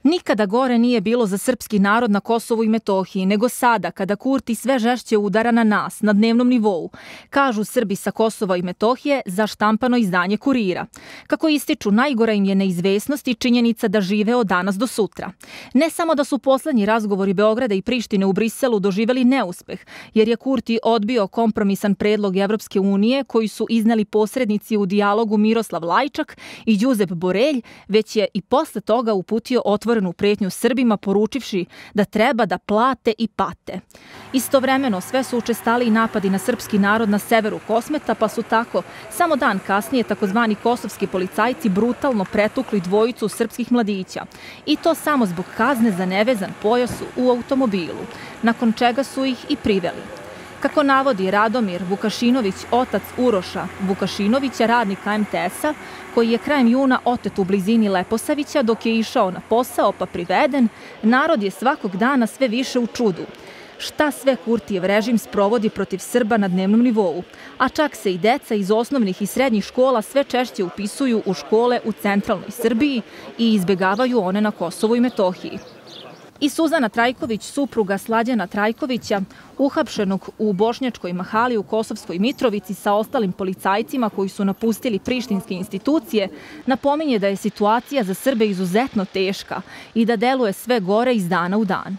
Nikada gore nije bilo za srpski narod na Kosovu i Metohiji, nego sada kada Kurti sve žešće udara na nas na dnevnom nivou, kažu Srbi sa Kosova i Metohije za štampano izdanje Kurira. Kako ističu, najgora im je neizvesnost i činjenica da žive od danas do sutra. Ne samo da su poslednji razgovori Beograda i Prištine u Briselu doživeli neuspeh, jer je Kurti odbio kompromisan predlog Evropske unije koji su izneli posrednici u dijalogu Miroslav Lajčak i Juzep Borelj, već je i posle toga uputio otvorenu pretnju Srbima poručivši da treba da plate i pate. Istovremeno sve su učestaliji napadi na srpski narod na severu Kosmeta, pa su tako samo dan kasnije takozvani kosovski policajci brutalno pretukli dvojicu srpskih mladića. I to samo zbog kazne za nevezan pojas u automobilu, nakon čega su ih i priveli. Kako navodi Radomir Vukašinović, otac Uroša Vukašinovića, radnika MTS-a, koji je krajem juna otet u blizini Leposavića dok je išao na posao pa priveden, narod je svakog dana sve više u čudu. Šta sve Kurtijev režim sprovodi protiv Srba na dnevnom nivou, a čak se i deca iz osnovnih i srednjih škola sve češće upisuju u škole u centralnoj Srbiji i izbegavaju one na Kosovu i Metohiji. I Suzana Trajković, supruga Slađana Trajkovića, uhapšenog u bošnjačkoj mahali u Kosovskoj Mitrovici sa ostalim policajcima koji su napustili prištinske institucije, napominje da je situacija za Srbe izuzetno teška i da deluje sve gore iz dana u dan.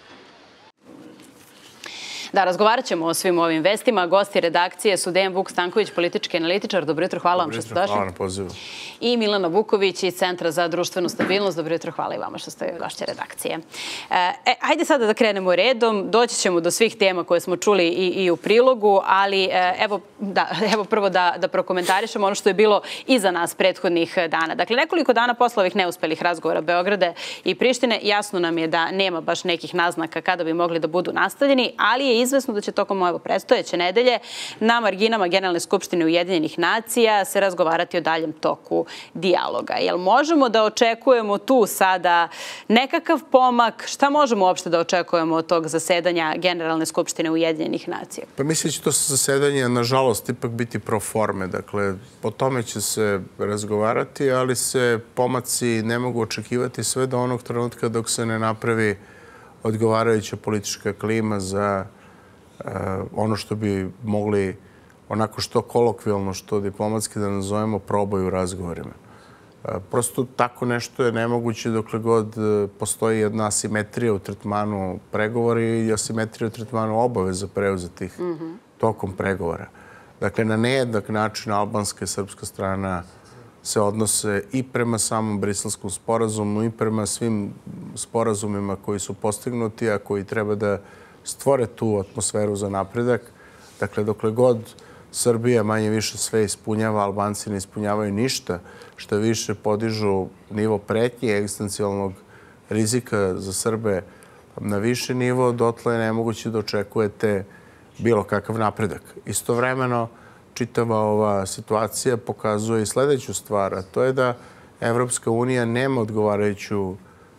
Da, razgovarat ćemo o svim ovim vestima. Gosti redakcije su Dejan Vuk Stanković, politički analitičar. Dobro jutro, hvala vam što ste došli. Hvala na pozivu. I Milana Vuković iz Centra za društvenu stabilnost. Dobro jutro, hvala i vama što ste gošće redakcije. Hajde sada da krenemo redom. Doći ćemo do svih tema koje smo čuli i u prilogu, ali evo prvo da prokomentarišemo ono što je bilo iza nas prethodnih dana. Dakle, nekoliko dana posle ovih neuspelih razgovora Beograda i Prištine, jasno nam je da nema baš nekih naznaka kada bi mogli da budu nastavljeni, ali je izvesno da će tokom predstojeće nedelje na marginama Generalne skupštine Ujedinjenih nacija se razgovarati o daljem toku dijaloga. Jel možemo da očekujemo tu sada nekakav pomak? Šta možemo uopšte da očekujemo od tog zasedanja Generalne skupštine Ujedinjenih nacija? Pa mislim da će to zasedanje, nažalost, ipak biti pro forme. Dakle, po tome će se razgovarati, ali se pomaci ne mogu očekivati sve do onog trenutka dok se ne napravi odgovarajuća politička klima za ono što bi mogli onako što kolokvijalno, što diplomatski da nazovemo proboj u razgovorima. Prosto tako nešto je nemoguće dokle god postoji jedna asimetrija u tretmanu pregovora i asimetrija u tretmanu obaveza preuzetih tokom pregovora. Dakle, na nejednak način albanska i srpska strana se odnose i prema samom Briselskom sporazumu i prema svim sporazumima koji su postignuti, a koji treba da stvore tu atmosferu za napredak. Dakle, dokle god Srbija manje više sve ispunjava, Albanci ne ispunjavaju ništa, što više podižu nivo pretnje i egzistencijalnog rizika za Srbe na više nivo, dotle je nemoguće da očekujete bilo kakav napredak. Istovremeno, čitava ova situacija pokazuje i sledeću stvar, a to je da Evropska unija nema odgovarajuću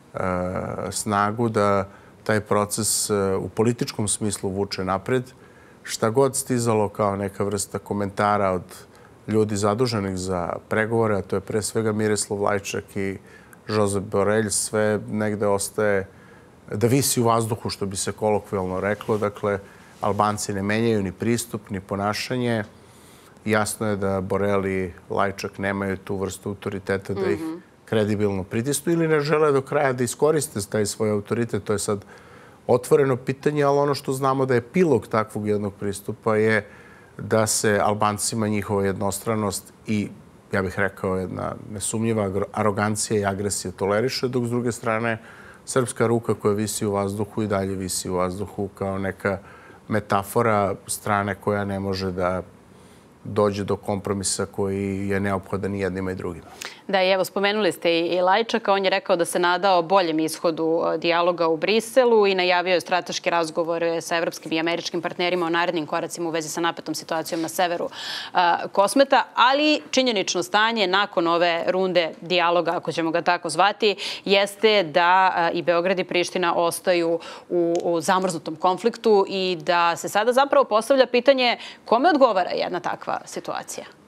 snagu da taj proces u političkom smislu vuče napred. Šta god stizalo kao neka vrsta komentara od ljudi zaduženih za pregovore, a to je pre svega Miroslav Lajčak i Jozef Borelj, sve negde ostaje da visi u vazduhu, što bi se kolokvijalno reklo. Dakle, Albanci ne menjaju ni pristup, ni ponašanje. Jasno je da Borelj i Lajčak nemaju tu vrstu autoriteta da ih kredibilno pritisnu ili ne žele do kraja da iskoriste taj svoj autoritet. To je sad otvoreno pitanje, ali ono što znamo da je epilog takvog jednog pristupa je da se Albancima njihova jednostranost i, ja bih rekao, jedna nesumnjiva arogancija i agresija toleriše, dok s druge strane srpska ruka koja visi u vazduhu i dalje visi u vazduhu kao neka metafora strane koja ne može da dođe do kompromisa koji je neophodan i jednima i drugima. Da, i evo, spomenuli ste i Lajčaka. On je rekao da se nadao boljem ishodu dijaloga u Briselu i najavio je strateške razgovore sa evropskim i američkim partnerima o narednim koracima u vezi sa napetom situacijom na severu Kosmeta, ali činjenično stanje nakon ove runde dijaloga, ako ćemo ga tako zvati, jeste da i Beograd i Priština ostaju u zamrznutom konfliktu i da se sada zapravo postavlja pitanje kome odgovara jedna takva situacija?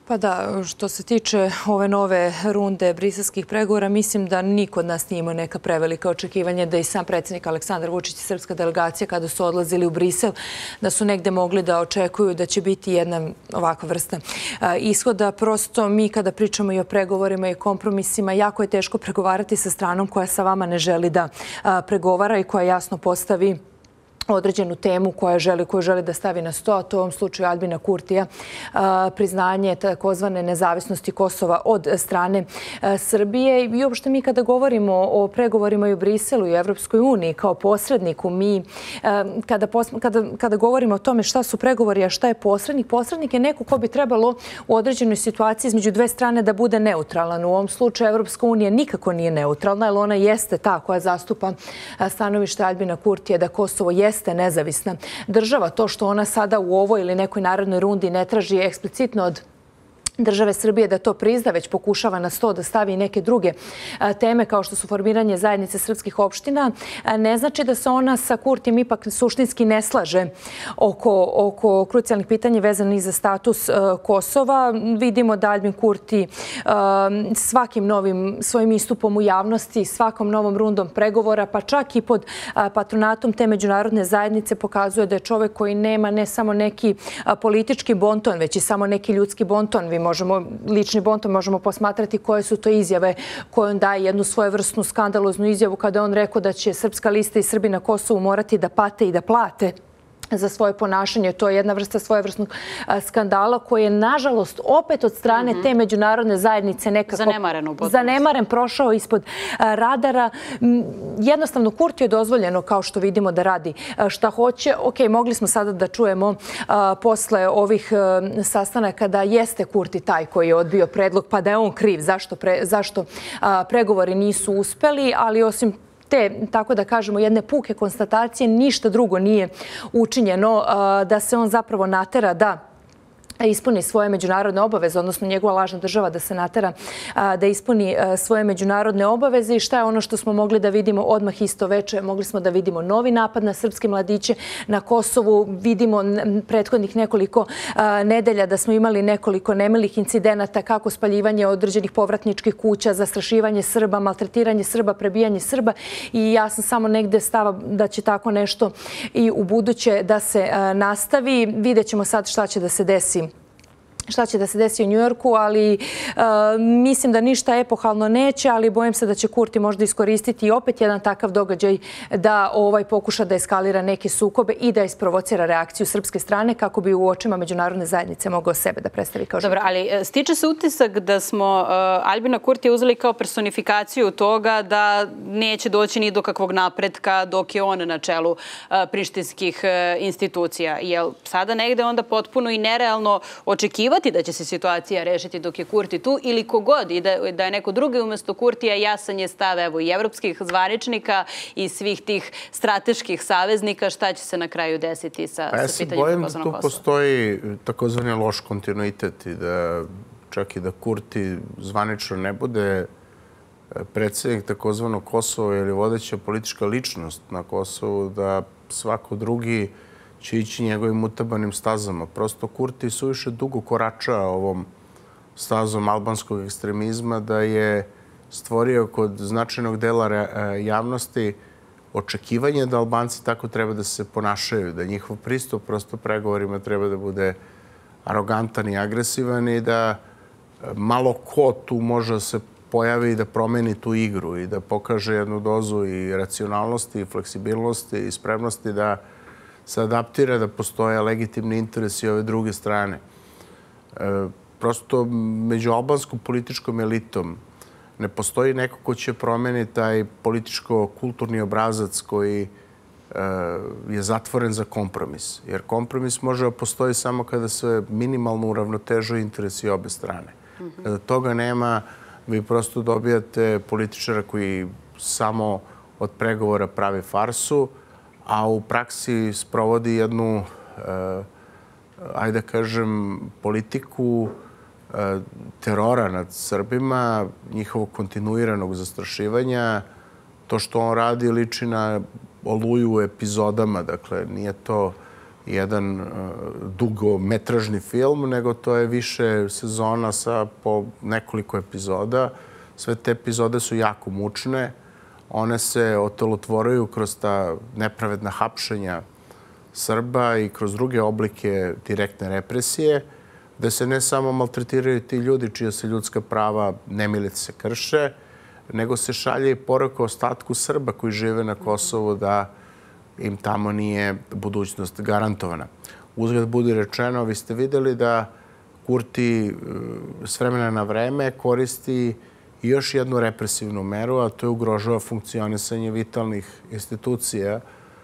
Pa da, što se tiče ove nove runde briselskih pregovora, mislim da niko od nas nije imao neka prevelika očekivanja da i sam predsjednik Aleksandar Vučić i srpska delegacija kada su odlazili u Brisel, da su negde mogli da očekuju da će biti jedna ovakva vrsta ishoda. Prosto mi kada pričamo i o pregovorima i kompromisima, jako je teško pregovarati sa stranom koja sa vama ne želi da pregovara i koja jasno postavi određenu temu koju želi da stavi na sto, a to u ovom slučaju Aljbina Kurtija, priznanje takozvane nezavisnosti Kosova od strane Srbije. I uopšte mi kada govorimo o pregovorima i u Briselu i Evropskoj uniji kao posredniku, mi kada govorimo o tome šta su pregovori, a šta je posrednik, posrednik je neko ko bi trebalo u određenoj situaciji između dve strane da bude neutralan. U ovom slučaju Evropska unija nikako nije neutralna, jer ona jeste ta koja zastupa stanovište Aljbina Kurtija da Kosovo jeste nezavisna država. To što ona sada u ovoj ili nekoj narednoj rundi ne traži eksplicitno od države Srbije da to prizna, već pokušava na sto da stavi i neke druge teme kao što su formiranje zajednice srpskih opština, ne znači da se ona sa Kurtijem ipak suštinski ne slaže oko krucijalnih pitanja vezanih za status Kosova. Vidimo da Aljbin Kurti svakim novim svojim istupom u javnosti, svakom novom rundom pregovora, pa čak i pod patronatom te međunarodne zajednice pokazuje da je čovek koji nema ne samo neki politički bonton, već i samo neki ljudski bonton. Lični bonton možemo posmatrati koje su to izjave koje on daje, jednu svojevrsnu skandaloznu izjavu kada on rekao da će Srpska lista i Srbi na Kosovu morati da pate i da plate za svoje ponašanje. To je jedna vrsta svojevrsnog skandala koji je, nažalost, opet od strane te međunarodne zajednice nekako zanemaren, prošao ispod radara. Jednostavno, Kurtiju je dozvoljeno, kao što vidimo, da radi šta hoće. Ok, mogli smo sada da čujemo posle ovih sastanaka da jeste Kurti taj koji je odbio predlog, pa da je on kriv zašto pregovori nisu uspeli, ali osim te, tako da kažemo, jedne puke konstatacije, ništa drugo nije učinjeno da se on zapravo natera da ispuni svoje međunarodne obaveze, odnosno njegova lažna država da se natera da ispuni svoje međunarodne obaveze. I šta je ono što smo mogli da vidimo odmah isto veče? Mogli smo da vidimo novi napad na srpske mladiće na Kosovu. Vidimo prethodnih nekoliko nedelja da smo imali nekoliko nemilih incidenata, kako spaljivanje određenih povratničkih kuća, zastrašivanje Srba, maltretiranje Srba, prebijanje Srba. I ja sam samo negde stava da će tako nešto i u buduće da se nastavi. Vidjet ćemo sad šta će da se desi u Njujorku, ali mislim da ništa epohalno neće, ali bojim se da će Kurti možda iskoristiti i opet jedan takav događaj da pokuša da eskalira neke sukobe i da isprovocira reakciju srpske strane kako bi u očima međunarodne zajednice mogao sebe da predstavi kao žrtvu. Dobro, ali stiče se utisak da smo Aljbina Kurtija uzeli kao personifikaciju toga da neće doći ni do kakvog napretka dok je on na čelu prištinskih institucija. Jel sada negde onda potpuno i nerealno očekivati da će se situacija rešiti dok je Kurti tu, ili kogod i da je neko drugi umjesto Kurtija? Jasan je stav evo i evropskih zvaničnika i svih tih strateških saveznika. Šta će se na kraju desiti sa pitanjem takozvanog Kosova? Ja se bojim da tu postoji takozvani loš kontinuitet i da čak i da Kurti zvanično ne bude predsjednik takozvanog Kosova ili vodeća politička ličnost na Kosovu, da svako drugi će ići njegovim utabanim stazama. Prosto Kurti suviše dugo korača ovom stazom albanskog ekstremizma da je stvorio kod značajnog dela javnosti očekivanje da Albanci tako treba da se ponašaju, da njihov pristup prosto pregovorima treba da bude arogantan i agresivan i da malo ko tu može da se pojavi i da promeni tu igru i da pokaže jednu dozu i racionalnosti i fleksibilnosti i spremnosti da se adaptira, da postoje legitimni interesi ove druge strane. Prosto među albanskom političkom elitom ne postoji neko ko će promeniti taj političko-kulturni obrazac koji je zatvoren za kompromis. Jer kompromis može da postoji samo kada se minimalno uravnotežuju interesi obe strane. Kada toga nema, vi prosto dobijate političara koji samo od pregovora pravi farsu, a u praksi sprovodi jednu, ajde da kažem, politiku terora nad Srbima, njihovog kontinuiranog zastrašivanja. To što on radi liči na Oluju u epizodama, dakle, nije to jedan dugometražni film, nego to je više sezona sa po nekoliko epizoda. Sve te epizode su jako mučne. One se otelotvoraju kroz ta nepravedna hapšenja Srba i kroz druge oblike direktne represije, da se ne samo maltretiraju ti ljudi čija se ljudska prava nemilice krše, nego se šalje i poruka ostatku Srba koji žive na Kosovu da im tamo nije budućnost garantovana. Uzgled budi rečeno, vi ste videli da Kurti s vremena na vreme koristi i još jednu represivnu meru, a to je ugrožava funkcionisanje vitalnih institucija,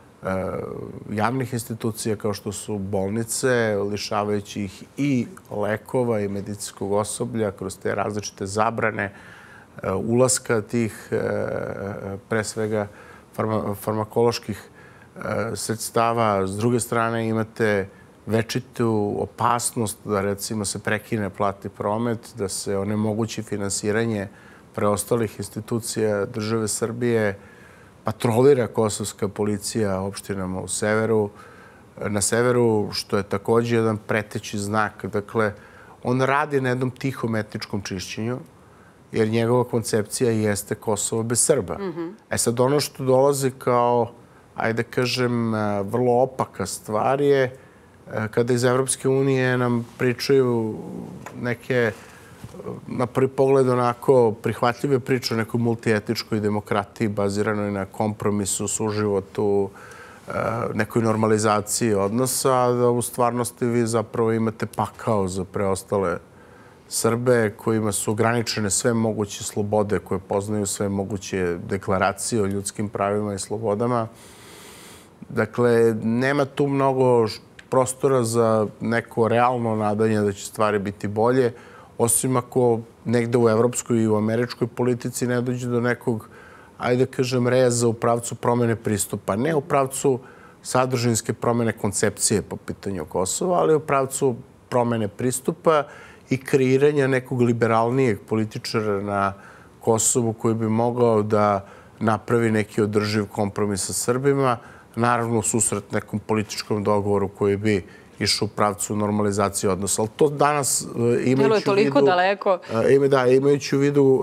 javnih institucija kao što su bolnice, lišavajući ih i lekova i medicinskog osoblja kroz te različite zabrane ulaska tih, pre svega, farmakoloških sredstava. S druge strane imate večitu opasnost da recimo se prekine platni promet, da se onemogući finansiranje preostalih institucija države Srbije, patrolira kosovska policija opštinama na severu, što je takođe jedan preteći znak. Dakle, on radi na jednom tihom etničkom čišćenju, jer njegova koncepcija jeste Kosovo bez Srba. Sad, ono što dolazi kao, ajde kažem, vrlo opaka stvar je kada iz Evropske unije nam pričaju neke, na prvi pogled, onako prihvatljive priče o nekoj multietničkoj demokratiji baziranoj na kompromisu, suživotu, nekoj normalizaciji odnosa, a da u stvarnosti vi zapravo imate pakao za preostale Srbe kojima su ograničene sve moguće slobode, koje poznaju sve moguće deklaracije o ljudskim pravima i slobodama. Dakle, nema tu mnogo prostora za neko realno nadanje da će stvari biti bolje, osim ako negde u evropskoj i u američkoj politici ne dođe do nekog, ajde kažem, reza u pravcu promene pristupa. Ne u pravcu sadržinske promene koncepcije po pitanju Kosova, ali u pravcu promene pristupa i kreiranja nekog liberalnijeg političara na Kosovu koji bi mogao da napravi neki održiv kompromis sa Srbima, naravno susret nekom političkom dogovoru koji bi išao u pravcu normalizacije odnosa. Ali to danas imajući u vidu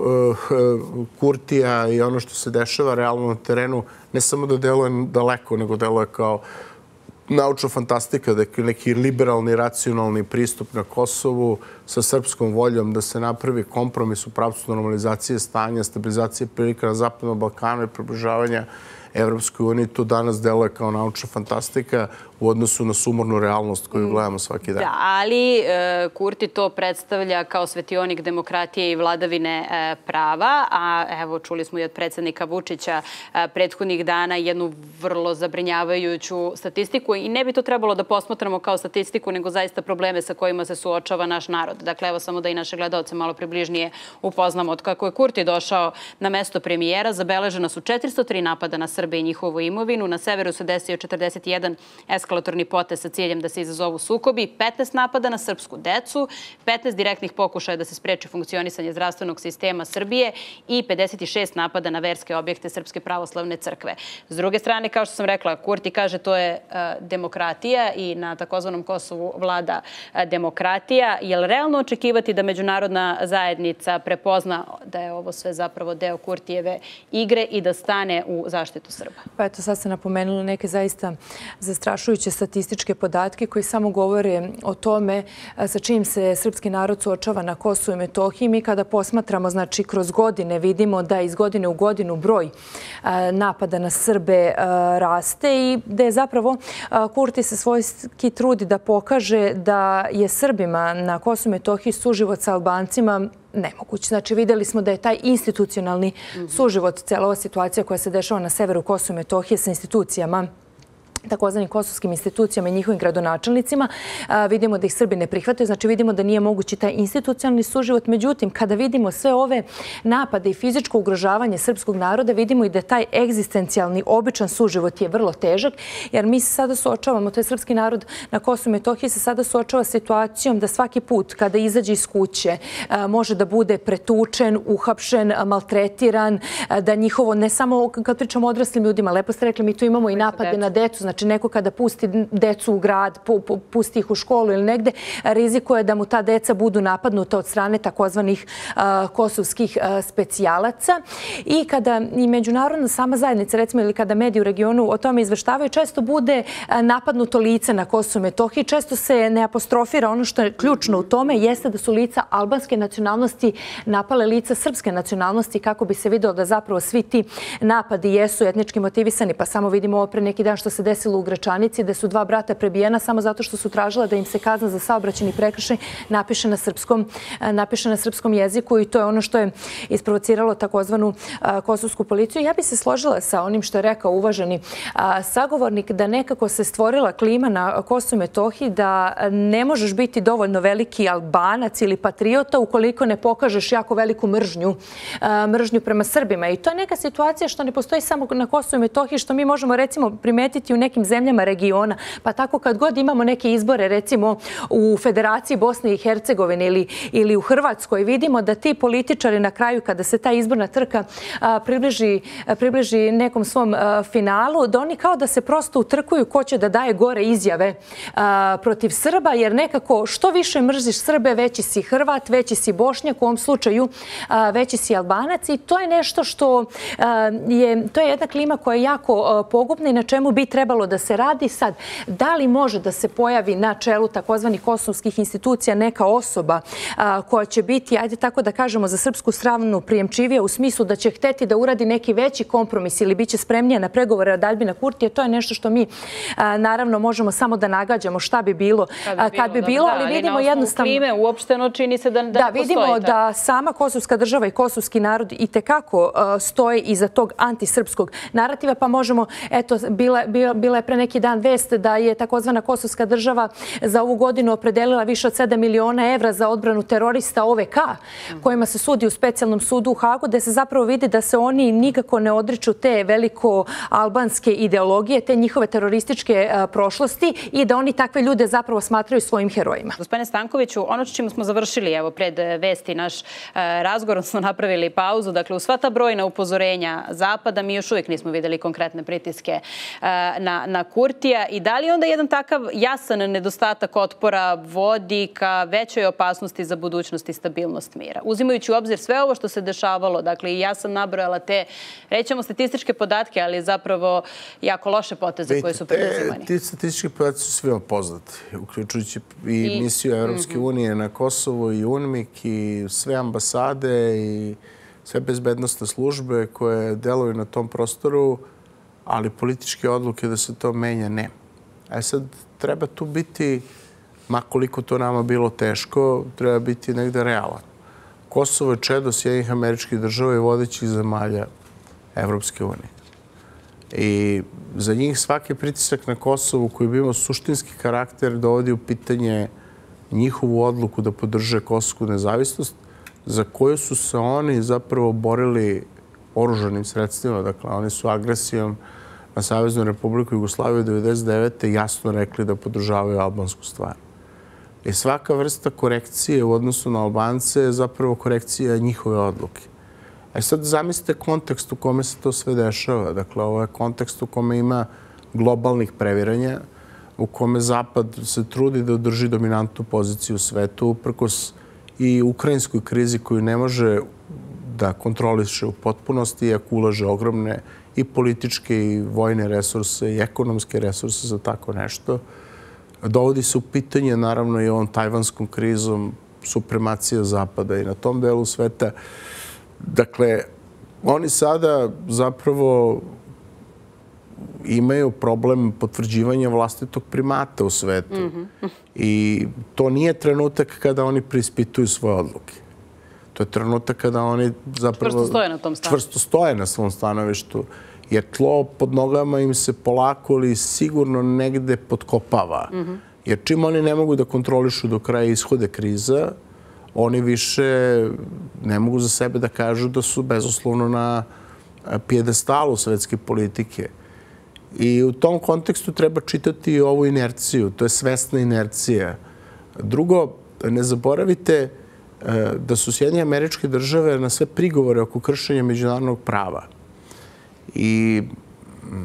Kurtija i ono što se dešava realno na terenu, ne samo da deluje daleko, nego deluje kao naučna fantastika, da je neki liberalni, racionalni pristup na Kosovu sa srpskom voljom da se napravi kompromis u pravcu normalizacije stanja, stabilizacije prilika na Zapadnom Balkanu i približavanja Evropskoj uniji. To danas deluje kao naučna fantastika u odnosu na sumornu realnost koju gledamo svaki dan. Da, ali Kurti to predstavlja kao svetionik demokratije i vladavine prava, a evo čuli smo i od predsjednika Vučića prethodnih dana jednu vrlo zabrinjavajuću statistiku i ne bi to trebalo da posmatramo kao statistiku, nego zaista probleme sa kojima se suočava naš narod. Dakle, evo samo da i naše gledalce malo približnije upoznamo. Od kako je Kurti došao na mesto premijera, zabeležena su 403 napada na Srbe i njihovu imovinu. Na severu se desio 41 eskalatorni potez sa ciljem da se izazovu sukobi, 15 napada na srpsku decu, 15 direktnih pokušaja da se spreči funkcionisanje zdravstvenog sistema Srbije i 56 napada na verske objekte Srpske pravoslavne crkve. S druge strane, kao što sam rekla, Kurti kaže to je demokratija i na takozvanom Kosovu vlada demokratija. Je li realno očekivati da međunarodna zajednica prepozna da je ovo sve zapravo deo Kurtijeve igre i da stane u zaštitu Srba? Pa eto, sad ste napomenuli neke zaista zastrašujuće statističke podatke koji samo govore o tome sa čim se srpski narod suočava na Kosovu i Metohiji. Mi kada posmatramo, znači kroz godine, vidimo da iz godine u godinu broj napada na Srbe raste i da je zapravo Kurti se svojski trudi da pokaže da je Srbima na Kosovu i Metohiji suživot sa Albancima nemoguć. Znači, videli smo da je taj institucionalni suživot, cijela ova situacija koja se dešava na severu Kosova i Metohije sa institucijama, takozvanim kosovskim institucijama i njihovim gradonačelnicima. Vidimo da ih Srbi ne prihvataju, znači vidimo da nije mogući taj institucionalni suživot. Međutim, kada vidimo sve ove napade i fizičko ugrožavanje srpskog naroda, vidimo i da taj egzistencijalni, običan suživot je vrlo težak, jer mi se sada suočavamo, to je srpski narod na Kosovu i Metohiji se sada suočava situacijom da svaki put kada izađe iz kuće može da bude pretučen, uhapšen, maltretiran, da njihovo, ne samo kad pričamo o odraslim ljudima, lepo ste rekli, mi tu imamo i napade na decu, Znači, neko kada pusti decu u grad, pusti ih u školu ili negde, rizikuje da mu ta deca budu napadnuta od strane takozvanih kosovskih specijalaca. I kada i međunarodna sama zajednica, recimo, ili kada mediji u regionu o tome izveštavaju, često bude napadnuto lice na Kosovu i Metohiji. Često se ne apostrofira ono što je ključno u tome, jeste da su lica albanske nacionalnosti napale lica srpske nacionalnosti, kako bi se videlo da zapravo svi ti napadi jesu etnički motivisani. Pa samo vidimo ovo pre neki dan što se desilo u Gračanici, gde su 2 brata prebijena samo zato što su tražila da im se kazna za saobraćajni prekršaj napiše na srpskom jeziku, i to je ono što je isprovociralo takozvanu kosovsku policiju. Ja bi se složila sa onim što je rekao uvaženi sagovornik, da nekako se stvorila klima na Kosovu i Metohiji da ne možeš biti dovoljno veliki Albanac ili patriota ukoliko ne pokažeš jako veliku mržnju prema Srbima. I to je neka situacija što ne postoji samo na Kosovu i Metohiji, što mi možemo recimo primetiti u nekim zemljama regiona. Pa tako kad god imamo neke izbore, recimo u Federaciji Bosne i Hercegovine ili u Hrvatskoj, vidimo da ti političari na kraju, kada se ta izborna trka približi nekom svom finalu, da oni kao da se prosto utrkuju ko će da daje gore izjave protiv Srba, jer nekako što više mrziš Srbe, veći si Hrvat, veći si Bošnjak, u ovom slučaju veći si Albanac, i to je nešto što to je jedna klima koja je jako pogubna i na čemu bi trebalo da se radi. Sad, da li može da se pojavi na čelu takozvanih kosovskih institucija neka osoba koja će biti, ajde tako da kažemo, za srpsku stranu prijemčivija, u smislu da će hteti da uradi neki veći kompromis ili biće spremnija na pregovore od Aljbina Kurtija, to je nešto što mi naravno možemo samo da nagađamo šta bi bilo kad bi bilo, ali vidimo jednostavno... Klime uopšteno čini se da ne postoji. Da, vidimo da sama kosovska država i kosovski narod i tekako stoje iza tog antisrpskog narativa, pa možemo, eto, bila je pre neki dan vest da je takozvana kosovska država za ovu godinu opredelila više od 7 miliona evra za odbranu terorista OVK, kojima se sudi u specijalnom sudu u Hagu, gde se zapravo vidi da se oni nikako ne odriču te veliko albanske ideologije, te njihove terorističke prošlosti, i da oni takve ljude zapravo smatraju svojim herojima. Gospodine Stankoviću, ono čime smo završili evo pred vesti naš razgovor, smo napravili pauzu. Dakle, u sva ta brojna upozorenja Zapada mi još uvijek nismo vidjeli konkretne pritiske na Kurtija, i da li onda jedan takav jasan nedostatak otpora vodi ka većoj opasnosti za budućnost i stabilnost mira? Uzimajući u obzir sve ovo što se dešavalo, dakle, i ja sam nabrojala te, rećemo, statističke podatke, ali zapravo jako loše poteze koje su preduzimani. Ti statistički podaci su svima poznati, uključujući i misiju Evropske unije na Kosovu, i UNMIK, i sve ambasade, i sve bezbednostne službe koje deluju na tom prostoru, ali političke odluke da se to menja ne. A sad treba tu biti, makoliko to nama bilo teško, treba biti negde realan. Kosovo je čedo Sjedinjenih Američkih Država i vodećih zemalja Evropske unije. I za njih svaki pritisak na Kosovu koji bi imao suštinski karakter dovodi u pitanje njihovu odluku da podrže kosovsku nezavisnost, za koju su se oni zapravo borili oružanim sredstvima. Dakle, oni su agresijom na Saveznu Republiku Jugoslaviju 1999. jasno rekli da podržavaju albansku stvar. I svaka vrsta korekcije u odnosu na Albance je zapravo korekcija njihove odluke. A sad zamislite kontekst u kome se to sve dešava. Dakle, ovo je kontekst u kome ima globalnih previranja, u kome Zapad se trudi da održi dominantnu poziciju u svetu, uprkos i ukrajinskoj krizi koju ne može da kontroliše u potpunosti, iako ulaže ogromne i političke i vojne resurse i ekonomske resurse za tako nešto. Dovodi se u pitanje, naravno, i ovom tajvanskom krizom, supremacija Zapada i na tom delu sveta. Dakle, oni sada zapravo imaju problem potvrđivanja vlastitog primata u svetu. I to nije trenutak kada oni preispituju svoje odluke. To je trenutak kada oni zapravo čvrsto stoje na svom stanovištu, jer tlo pod nogama im se polako ili sigurno negde potkopava. Jer čim oni ne mogu da kontrolišu do kraja ishode kriza, oni više ne mogu za sebe da kažu da su bezuslovno na pijedestalu svetske politike. I u tom kontekstu treba čitati i ovu inerciju. To je svesna inercija. Drugo, ne zaboravite da su Sjedinjene Američke Države na sve prigovore oko kršenja međunarodnog prava i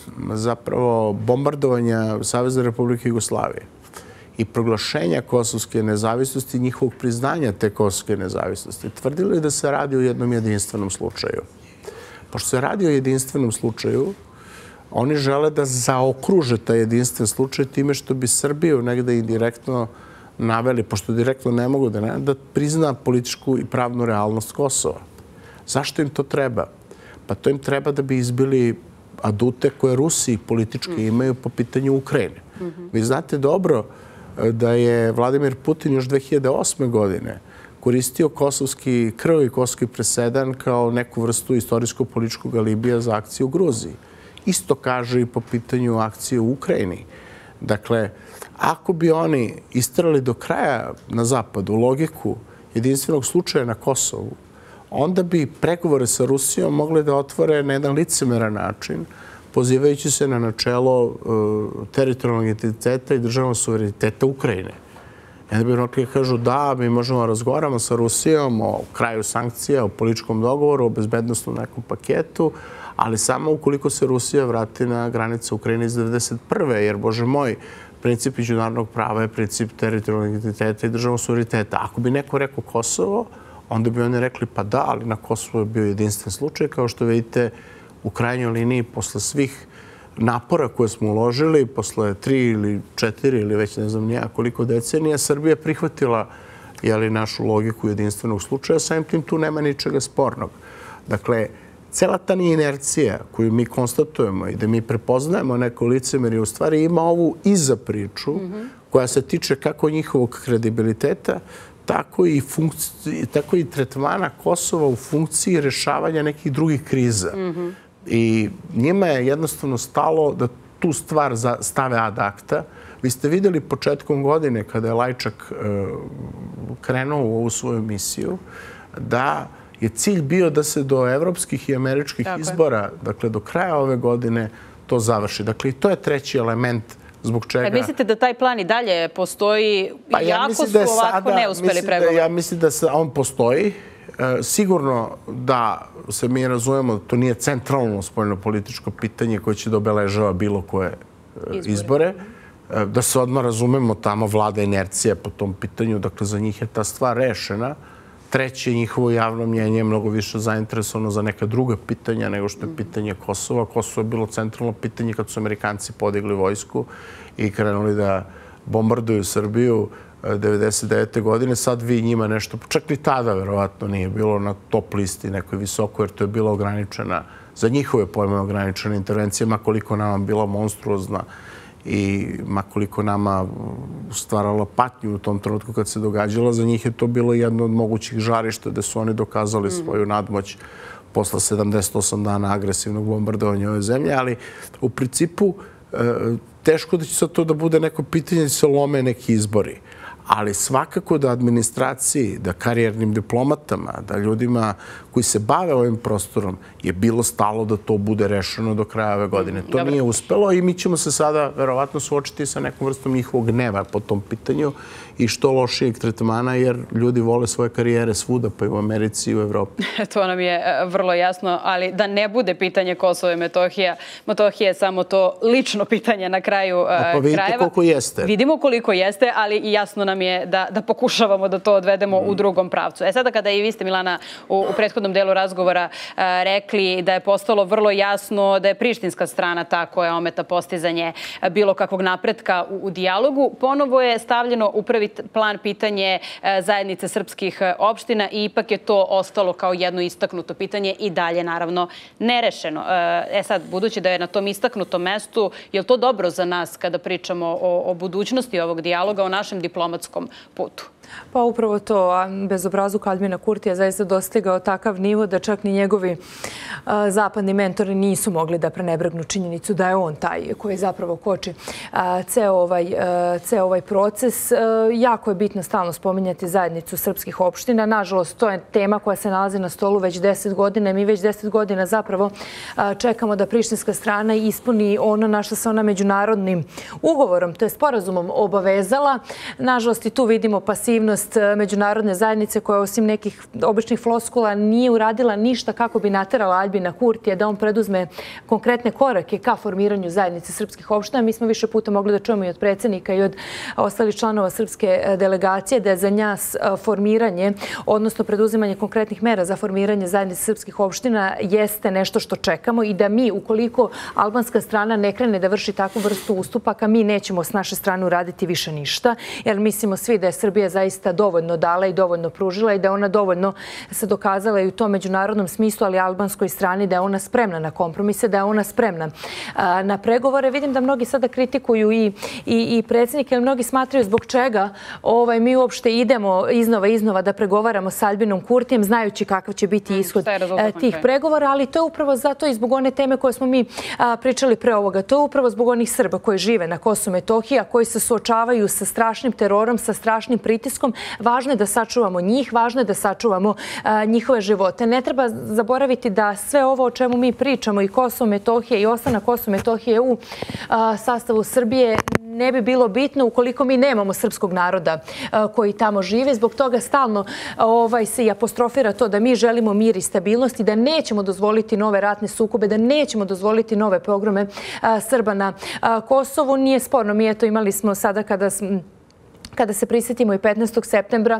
zapravo bombardovanja Savezne Republike Jugoslavije i proglašenja kosovske nezavisnosti i njihovog priznanja te kosovske nezavisnosti, tvrdili da se radi o jednom jedinstvenom slučaju. Pošto se radi o jedinstvenom slučaju, oni žele da zaokruže taj jedinstven slučaj time što bi Srbiju negde indirektno naveli, pošto direktno ne mogu da prizna političku i pravnu realnost Kosova. Zašto im to treba? Pa to im treba da bi izbili adute koje Rusi politički imaju po pitanju Ukrajine. Vi znate dobro da je Vladimir Putin još 2008. godine koristio kosovski krv i kosovski presedan kao neku vrstu istorijsko-političkog alibija za akciju u Gruziji. Isto kaže i po pitanju akcije u Ukrajini. Dakle, ako bi oni istrali do kraja na zapadu logiku jedinstvenog slučaja na Kosovu, onda bi pregovore sa Rusijom mogli da otvore na jedan licemeran način, pozivajući se na načelo teritorijalnog identiteta i državnog suvereniteta Ukrajine. Onda bi rekli, kažu da, mi možemo da razgovaramo sa Rusijom o kraju sankcija, o političkom dogovoru, o bezbednostnom nekom paketu, ali samo ukoliko se Rusija vrati na granice Ukrajine iz 1991. Jer, bože moj, princip međunarodnog prava je princip teritorijalnog identiteta i državnog suvereniteta. Ako bi neko rekao Kosovo, onda bi oni rekli pa da, ali na Kosovo je bio jedinstven slučaj. Kao što vidite, u krajnjoj liniji, posle svih napora koje smo uložili, posle 3 ili 4 ili već ne znam nija koliko decenija, Srbija prihvatila našu logiku jedinstvenog slučaja, samim tim tu nema ničega spornog. Dakle, cela ta inercija koju mi konstatujemo i da mi prepoznajemo neko licemerje u stvari ima ovu iza priču koja se tiče kako njihovog kredibiliteta, tako i tretmana Kosova u funkciji rešavanja nekih drugih kriza. I njima je jednostavno stalo da tu stvar stave ad acta. Vi ste vidjeli početkom godine kada je Lajčak krenuo u ovu svoju misiju, da je cilj bio da se do evropskih i američkih izbora, dakle do kraja ove godine, to završi. Dakle, i to je treći element zbog čega... Mislite da taj plan i dalje postoji, iako su ovako neuspeli pregovori? Ja mislim da on postoji. Sigurno da se mi razumemo da to nije centralno spoljno-političko pitanje koje će da obeležava bilo koje izbore. Da se odmah razumemo, tamo vlada inercija po tom pitanju, dakle za njih je ta stvar rešena. Treće, njihovo javno mnjenje je mnogo više zainteresovano za neka druga pitanja nego što je pitanje Kosova. Kosovo je bilo centralno pitanje kad su Amerikanci podigli vojsku i krenuli da bombarduju Srbiju 1999. godine. Sad vi njima nešto, čak ni tada verovatno nije bilo na top listi nekoj visoko, jer to je bila ograničena, za njihove pojme ograničena intervencija, makoliko nama bila monstruozna i makoliko nama stvarala patnju u tom trenutku kad se događala. Za njih je to bilo jedno od mogućih žarišta da su oni dokazali svoju nadmoć posle 78 dana agresivnog bombardovanja ove zemlje, ali u principu teško da će sad to da bude neko pitanje da se lome neki izbori. Ali svakako da administraciji, da karijernim diplomatama, da ljudima koji se bave ovim prostorom je bilo stalo da to bude rešeno do kraja ove godine. To nije uspelo i mi ćemo se sada verovatno suočiti sa nekom vrstom njihovog gneva po tom pitanju i što lošijeg tretmana, jer ljudi vole svoje karijere svuda, pa i u Americi i u Evropi. To nam je vrlo jasno, ali da ne bude pitanje Kosova i Metohije je samo to lično pitanje na kraju krajeva. Pa vidite koliko jeste. Vidimo koliko jeste, ali i jasno nam je da pokušavamo da to odvedemo u drugom pravcu. Sada kada i vi ste, Milana, u prethodnom delu razgovora rekli da je postalo vrlo jasno da je prištinska strana ta koja ometa postizanje bilo kakvog napretka u dijalogu, ponovo je stavljeno u prvi plan pitanje zajednice srpskih opština i ipak je to ostalo kao jedno istaknuto pitanje i dalje, naravno, nerešeno. Sad, budući da je na tom istaknutom mestu, je li to dobro za nas kada pričamo o budućnosti ovog dijaloga, o našem diplomatskom putu? Pa upravo to, bezobrazluk Aljbina Kurtija zaista dostigao takav nivo da čak ni njegovi zapadni mentori nisu mogli da prenebregnu činjenicu da je on taj koji zapravo koči ceo ovaj proces. Jako je bitno stalno spominjati zajednicu srpskih opština. Nažalost, to je tema koja se nalazi na stolu već 10 godina. Mi već 10 godina zapravo čekamo da prištinska strana ispuni ono na što se ona međunarodnim ugovorom, to je sporazumom, obavezala. Nažalost, i tu vidimo pasivnost pasivnost međunarodne zajednice koja osim nekih običnih floskula nije uradila ništa kako bi naterala Aljbina Kurtija da on preduzme konkretne korake ka formiranju zajednice srpskih opština. Mi smo više puta mogli da čujemo i od predsjednika i od ostalih članova srpske delegacije da je za nas formiranje, odnosno preduzimanje konkretnih mera za formiranje zajednice srpskih opština jeste nešto što čekamo i da mi, ukoliko albanska strana ne krene da vrši takvu vrstu ustupaka, mi nećemo s naše strane uraditi više ništa, jer mislimo svi da je Srbija zaista dovoljno dala i dovoljno pružila i da ona dovoljno se dokazala i u tom međunarodnom smislu, ali albanskoj strani da je ona spremna na kompromise, da je ona spremna na pregovore. Vidim da mnogi sada kritikuju i predsjednike, ali mnogi smatraju zbog čega mi uopšte idemo iznova da pregovaramo s Aljbinom Kurtijem, znajući kakav će biti ishod tih pregovora, ali to je upravo zato i zbog one teme koje smo mi pričali pre ovoga. To je upravo zbog onih Srba koji žive na Kosovu i Metohiji, a koji se suočavaju sa strašnim terorom, sa strašnim pritiskom. Važno je da sačuvamo njih, važno je da sačuvamo njihove živote. Ne treba zaboraviti da sve ovo o čemu mi pričamo i Kosovo, Metohija i ostanak Kosova i Metohije u sastavu Srbije ne bi bilo bitno ukoliko mi nemamo srpskog naroda koji tamo žive. Zbog toga stalno se i apostrofira to da mi želimo mir i stabilnost i da nećemo dozvoliti nove ratne sukobe, da nećemo dozvoliti nove pogrome Srba na Kosovu. Nije sporno, mi imali smo sada kada se prisjetimo i 15. septembra,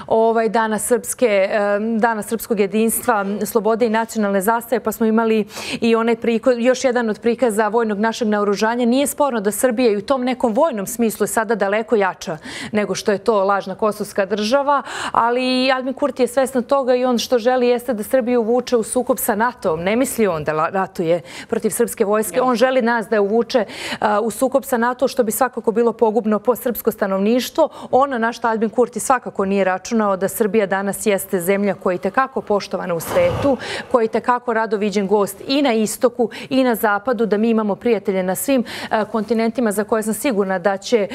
dana srpskog jedinstva, slobode i nacionalne zastave, pa smo imali i još jedan od prikaza vojnog našeg naoružanja. Nije sporno da Srbija i u tom nekom vojnom smislu je sada daleko jača nego što je to lažna kosovska država, ali Aljbin Kurti je svestan toga i on što želi jeste da Srbiju uvuče u sukob sa NATO-om. Ne misli on da ratuje protiv srpske vojske. On želi nas da je uvuče u sukob sa NATO, što bi svakako bilo pogubno po srpsko stanovništvo. Ono na što Aljbin Kurti svakako nije računao da Srbija danas jeste zemlja koja je itekako poštovana u svetu, koja je itekako rado viđen gost i na istoku i na zapadu, da mi imamo prijatelje na svim kontinentima za koje sam sigurna da će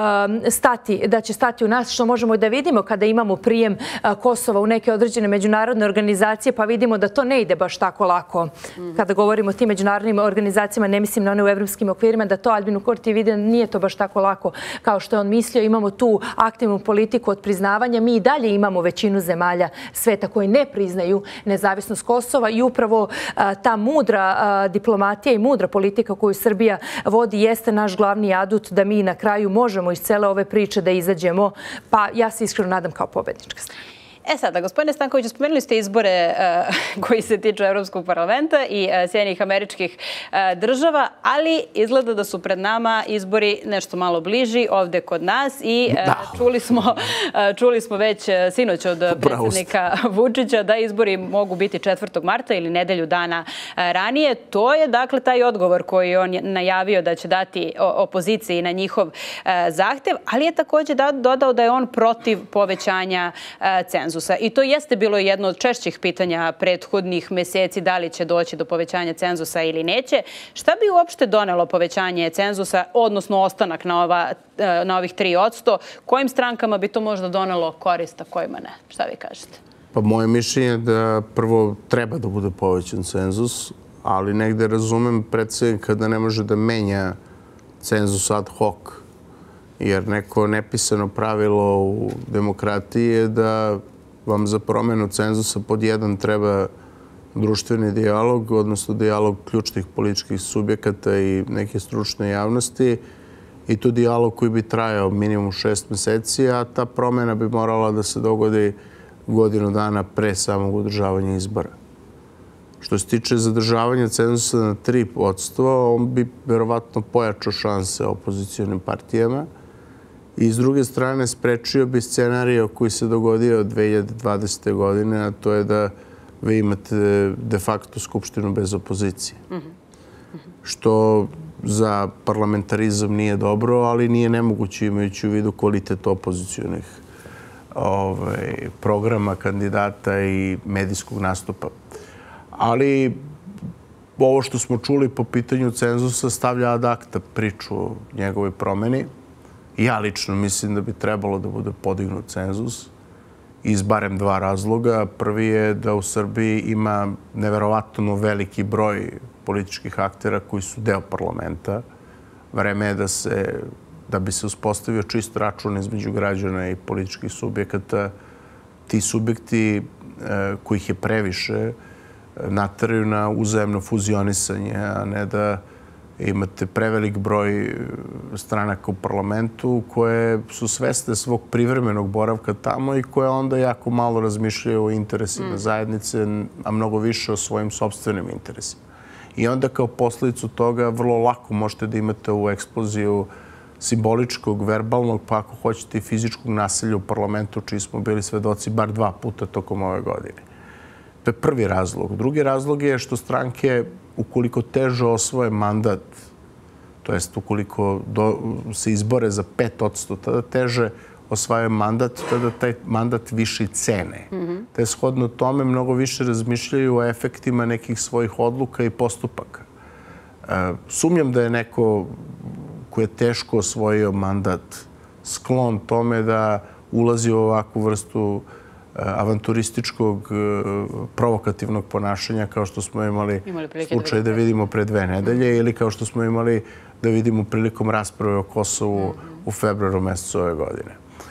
stati u nas, što možemo i da vidimo kada imamo prijem Kosova u neke određene međunarodne organizacije, pa vidimo da to ne ide baš tako lako. Kada govorimo o tim međunarodnim organizacijama, ne mislim na one u evropskim okvirima, da to Aljbinu Kurti vidi, nije to baš tako lako kao što je on mislio. Imamo tu aktivnu politiku od priznavanja. Mi i dalje imamo većinu zemalja sveta koji ne priznaju nezavisnost Kosova i upravo ta mudra diplomatija i mudra politika koju Srbija vodi jeste naš glavni adut da mi na kraju možemo iz cele ove priče da izađemo, pa ja se iskreno nadam kao pobednička strana. Sada, gospodine Stankoviću, spomenuli ste izbore koji se tiču Evropskog parlamenta i Sjedinjenih Američkih Država, ali izgleda da su pred nama izbori nešto malo bliži ovde kod nas i čuli smo već sinoć od predsjednika Vučića da izbori mogu biti 4. marta ili nedelju dana ranije. To je dakle taj odgovor koji on najavio da će dati opoziciji na njihov zahtev, ali je također dodao da je on protiv povećanja cenzusa. I to jeste bilo jedno od češćih pitanja prethodnih meseci, da li će doći do povećanja cenzusa ili neće. Šta bi uopšte donelo povećanje cenzusa, odnosno ostanak na ovih 3%? Kojim strankama bi to možda donelo korist, a kojima ne? Šta vi kažete? Pa moje mišljenje je da prvo treba da bude povećan cenzus, ali negde razumem predsjednika da ne može da menja cenzus ad hoc. Jer neko nepisano pravilo u demokratiji je da vam za promjenu cenzusa pod 1 treba društveni dijalog, odnosno dijalog ključnih političkih subjekata i neke stručne javnosti, i to dijalog koji bi trajao minimum 6 meseci, a ta promjena bi morala da se dogodi godinu dana pre samog održavanja izbora. Što se tiče zadržavanja cenzusa na 3%, on bi verovatno pojačao šanse opozicionim partijama i s druge strane sprečio bi scenarij koji se dogodio 2020. godine, a to je da vi imate de facto skupštinu bez opozicije. Što za parlamentarizam nije dobro, ali nije nemoguće imajući u vidu kvalitet opozicionih programa, kandidata i medijskog nastupa. Ali ovo što smo čuli po pitanju cenzusa stavlja ad acta priču o njegovoj promeni. Ja lično mislim da bi trebalo da bude podignut cenzus iz barem 2 razloga. Prvi je da u Srbiji ima neverovatno veliki broj političkih aktera koji su deo parlamenta. Vreme je da se da bi se uspostavio čist račun između građana i političkih subjekata, ti subjekti kojih je previše nateraju na uzajemno fuzionisanje, a ne da imate prevelik broj stranaka u parlamentu koje su svesne svog privremenog boravka tamo i koje onda jako malo razmišljaju o interesima zajednice, a mnogo više o svojim sopstvenim interesima. I onda kao posljedicu toga vrlo lako možete da imate ovu eksploziju simboličkog, verbalnog, pa ako hoćete i fizičkog nasilja u parlamentu, čiji smo bili svedoci bar 2 puta tokom ove godine. To je prvi razlog. Drugi razlog je što stranke, ukoliko teže osvoje mandat, to jest ukoliko se izbore za 5%, tada teže osvajaju mandat, tada taj mandat više i cene. Te shodno tome mnogo više razmišljaju o efektima nekih svojih odluka i postupaka. Sumnjam da je neko ko je teško osvojio mandat sklon tome da ulazi u ovakvu vrstu avanturističkog, provokativnog ponašanja kao što smo imali slučaj da vidimo pre 2 nedelje ili kao što smo imali da vidimo prilikom rasprave o Kosovu u februaru mesecu ove godine.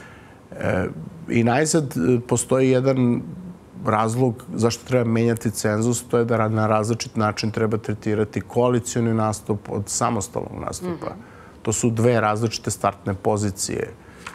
I najzad postoji jedan razlog zašto treba menjati cenzus, to je da na različit način treba tretirati koalicioni nastup od samostalnog nastupa. To su 2 različite startne pozicije.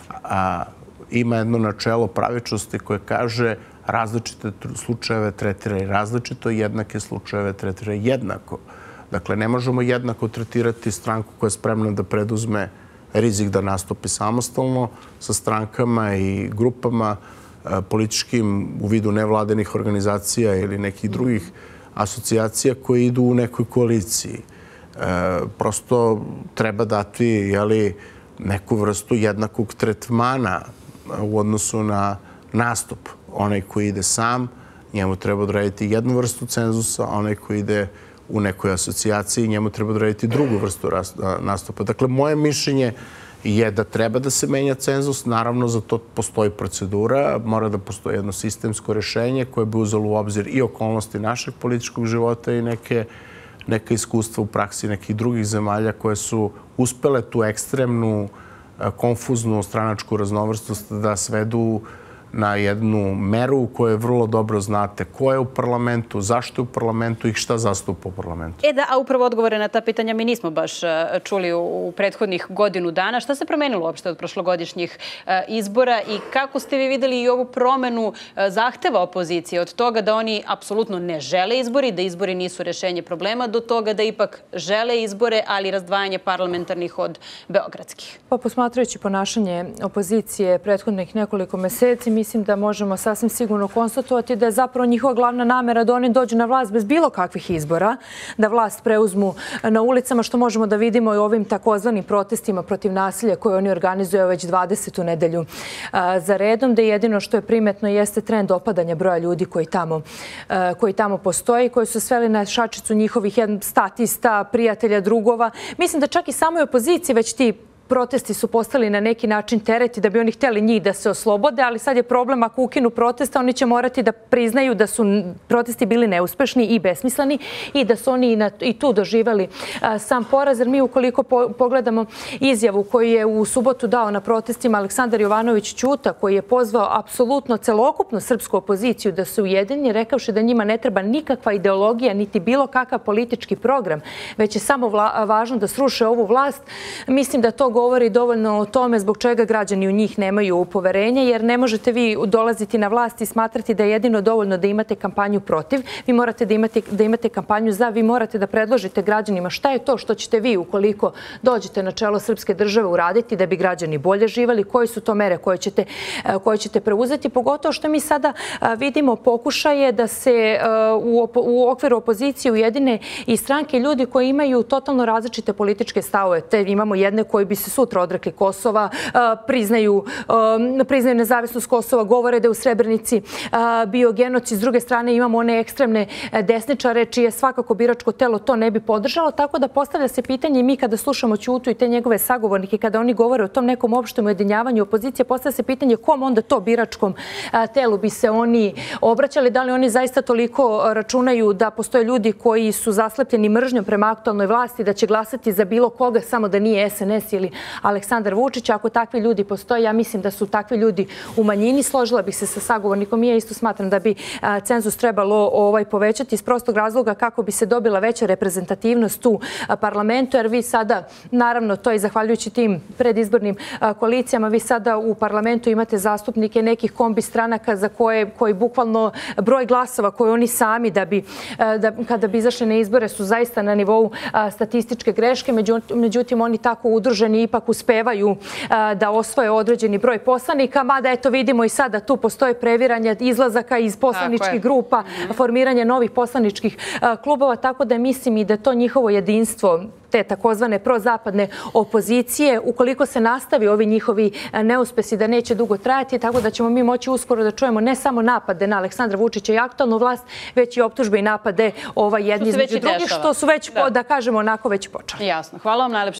Ima jedno načelo pravičnosti koje kaže različite slučajeve tretiraju različito, jednake slučajeve tretiraju jednako. Dakle, ne možemo jednako tretirati stranku koja je spremna da preduzme rizik da nastupi samostalno sa strankama i grupama političkim u vidu nevladenih organizacija ili nekih drugih asocijacija koje idu u nekoj koaliciji. Prosto treba dati neku vrstu jednakog tretmana u odnosu na nastup. Onaj koji ide sam, njemu treba odrediti jednu vrstu cenzusa, a onaj koji ide u nekoj asocijaciji, njemu treba odrediti drugu vrstu nastupa. Dakle, moje mišljenje je da treba da se menja cenzus. Naravno, za to postoji procedura, mora da postoji jedno sistemsko rešenje koje bi uzelo u obzir i okolnosti našeg političkog života i neka iskustva u praksi nekih drugih zemalja koje su uspele tu ekstremnu, konfuznu stranačku raznovrstnost da svedu na jednu meru koju vrlo dobro znate ko je u parlamentu, zašto je u parlamentu i šta zastupa u parlamentu. A upravo odgovore na ta pitanja mi nismo baš čuli u prethodnih godinu dana. Šta se promenilo uopšte od prošlogodišnjih izbora i kako ste vi videli i ovu promenu zahteva opozicije od toga da oni apsolutno ne žele izbori, da izbori nisu rešenje problema, do toga da ipak žele izbore, ali razdvajanje parlamentarnih od beogradskih? Pa posmatrajući ponašanje opozicije prethodnih nekoliko meseci, mislim da možemo sasvim sigurno konstatovati da je zapravo njihova glavna namera da oni dođu na vlast bez bilo kakvih izbora, da vlast preuzmu na ulicama, što možemo da vidimo i ovim takozvanim protestima protiv nasilja koje oni organizuju već 20. nedelju za redom, da jedino što je primetno jeste trend opadanja broja ljudi koji tamo postoji, koji su sveli na šačicu njihovih statista, prijatelja, drugova. Mislim da čak i samoj opoziciji već ti protesti su postali na neki način tereti da bi oni htjeli njih da se oslobode, ali sad je problem ako ukinu protesta, oni će morati da priznaju da su protesti bili neuspešni i besmisleni i da su oni i tu doživjeli sam poraz. Jer mi ukoliko pogledamo izjavu koju je u subotu dao na protestima Aleksandar Jovanović Ćuta, koji je pozvao apsolutno celokupnu srpsku opoziciju da se ujedini, rekavši da njima ne treba nikakva ideologija niti bilo kakav politički program, već je samo važno da sruše ovu vlast. Mislim da to govori dovoljno o tome zbog čega građani u njih nemaju poverenje, jer ne možete vi dolaziti na vlast i smatrati da je jedino dovoljno da imate kampanju protiv. Vi morate da imate kampanju za, vi morate da predložite građanima šta je to što ćete vi ukoliko dođete na čelo srpske države uraditi da bi građani bolje živeli, koje su to mere koje ćete preuzeti, pogotovo što mi sada vidimo pokušaje da se u okviru opozicije ujedine i stranke ljudi koji imaju totalno različite političke stavove. Te imamo jedne koji bi se sutra odrekli Kosova, priznaju nezavisnost Kosova, govore da je u Srebrenici bio genocid. S druge strane imamo one ekstremne desničare čije svakako biračko telo to ne bi podržalo. Tako da postavlja se pitanje i mi kada slušamo Ćutu i te njegove sagovornike, kada oni govore o tom nekom opštem ujedinjavanju opozicije, postavlja se pitanje kom onda to biračkom telu bi se oni obraćali. Da li oni zaista toliko računaju da postoje ljudi koji su zaslepljeni mržnjom prema aktualnoj vlasti, da će glasati za bilo koga samo da nije SNS ili Aleksandar Vučić. Ako takvi ljudi postoje, ja mislim da su takvi ljudi u manjini. Složila bih se sa sagovornikom. Ja isto smatram da bi cenzus trebalo povećati iz prostog razloga kako bi se dobila veća reprezentativnost u parlamentu, jer vi sada, naravno, to je zahvaljujući tim predizbornim koalicijama, vi sada u parlamentu imate zastupnike nekih kombi stranaka za koji bukvalno broj glasova koje oni sami kada bi izašli na izbore su zaista na nivou statističke greške. Međutim, oni tako udruženi ipak uspevaju da osvoje određeni broj poslanika, mada eto vidimo i sada tu postoje previranja izlazaka iz poslaničkih grupa, formiranje novih poslaničkih klubova, tako da mislim i da to njihovo jedinstvo, te takozvane prozapadne opozicije, ukoliko se nastavi ovi njihovi neuspesi, da neće dugo trajati, tako da ćemo mi moći uskoro da čujemo ne samo napade na Aleksandra Vučića i aktualnu vlast, već i optužbe i napade jedni između drugih, što su već, da kažemo, onako već počeli. Jasno. Hvala vam najlepše.